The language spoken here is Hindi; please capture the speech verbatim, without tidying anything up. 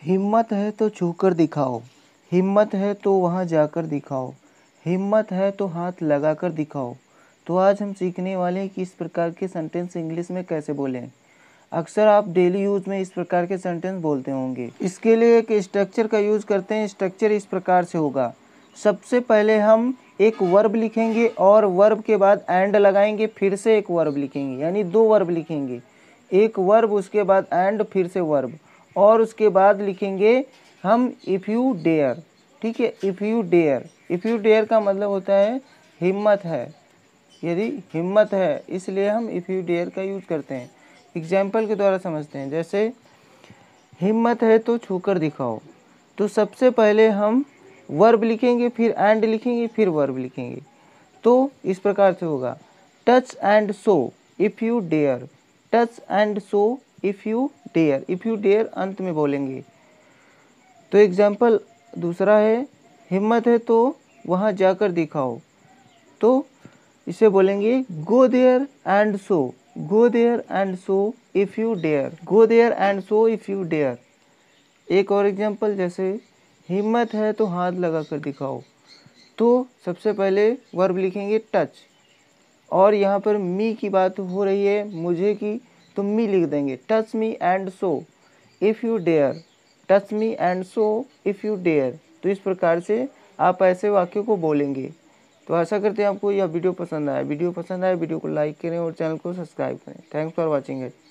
हिम्मत है तो छूकर दिखाओ, हिम्मत है तो वहाँ जाकर दिखाओ, हिम्मत है तो हाथ लगाकर दिखाओ। तो आज हम सीखने वाले हैं कि इस प्रकार के सेंटेंस इंग्लिश में कैसे बोलें। अक्सर आप डेली यूज़ में इस प्रकार के सेंटेंस बोलते होंगे। इसके लिए एक स्ट्रक्चर का यूज़ करते हैं। स्ट्रक्चर इस प्रकार से होगा। सबसे पहले हम एक वर्ब लिखेंगे और वर्ब के बाद एंड लगाएंगे, फिर से एक वर्ब लिखेंगे, यानी दो वर्ब लिखेंगे। एक वर्ब उसके बाद एंड फिर से वर्ब, और उसके बाद लिखेंगे हम इफ़ यू डेयर। ठीक है, if you dare. If you dare का मतलब होता है हिम्मत है, यदि हिम्मत है, इसलिए हम इफ़ यू डेयर का यूज़ करते हैं। एग्जाम्पल के द्वारा समझते हैं। जैसे हिम्मत है तो छूकर दिखाओ, तो सबसे पहले हम वर्ब लिखेंगे, फिर एंड लिखेंगे, फिर वर्ब लिखेंगे। तो इस प्रकार से होगा touch and show if you dare, touch and show if you dare. If you dare अंत में बोलेंगे। तो एग्जाम्पल दूसरा है हिम्मत है तो वहाँ जाकर दिखाओ, तो इसे बोलेंगे go there and show, go there and show if you dare, go there and show if you dare. एक और एग्जाम्पल, जैसे हिम्मत है तो हाथ लगा कर दिखाओ, तो सबसे पहले वर्ब लिखेंगे टच, और यहाँ पर मी की बात हो रही है, मुझे की, तो मी लिख देंगे। Touch me and show if you dare, touch me and show if you dare. तो इस प्रकार से आप ऐसे वाक्यों को बोलेंगे। तो आशा करते हैं आपको यह वीडियो पसंद आया। वीडियो पसंद आए वीडियो को लाइक करें और चैनल को सब्सक्राइब करें। Thanks for watching it.